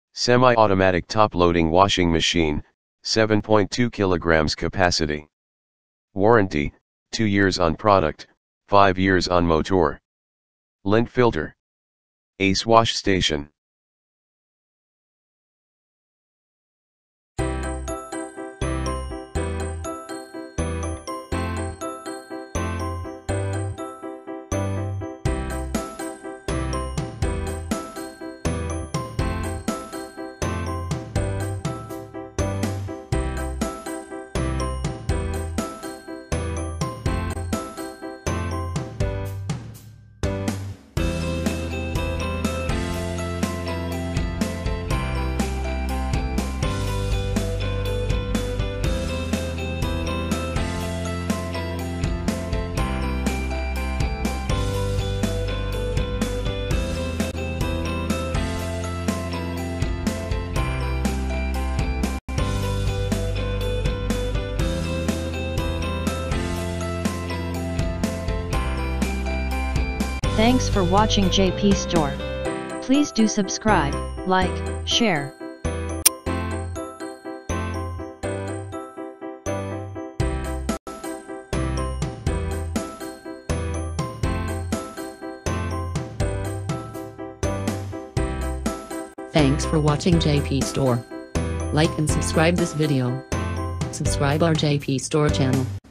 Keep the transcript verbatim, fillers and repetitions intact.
Semi-automatic top-loading washing machine, seven point two kilograms capacity. Warranty, two years on product, five years on motor. Lint filter. Ace wash station. Thanks for watching J P Store. Please do subscribe, like, share. Thanks for watching J P Store. Like and subscribe this video. Subscribe our J P Store channel.